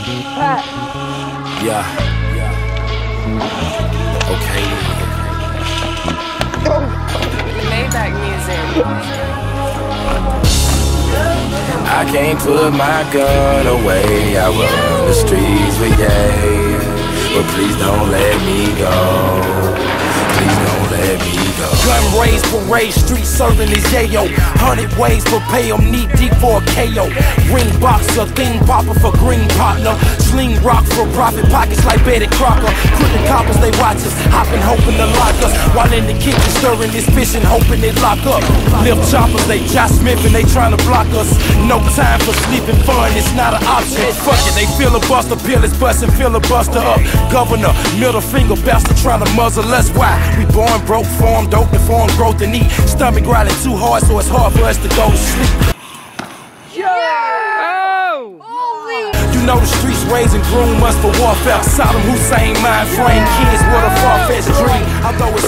Yeah. Okay. Maybach music. I can't put my gun away. I run the streets with yay. But please don't let me go. Please don't let me go. Gun raised, parade, street serving is yayo. 100 ways for pay 'em, knee deep for a KO. Ring boxer, thing popper for green partner. Sling rock for profit, pockets like Betty Crocker. Crooked coppers, they watch us, hopping, hoping to lock us. While in the kitchen stirring this fish and hoping it lock up. Lift choppers, they Josh Smith and they trying to block us. No time for sleeping fun, it's not an option. Fuck it, they filibuster, pill is bustin', filibuster up. Governor, middle finger, bastard trying to muzzle us. Why? We born broke, form dope, deformed growth and eat. Stomach growling too hard, so it's hard for us to go to sleep. You know the streets raising groom us for warfare. Saddam Hussein mind frame kids with a far-fetched dream. Although it's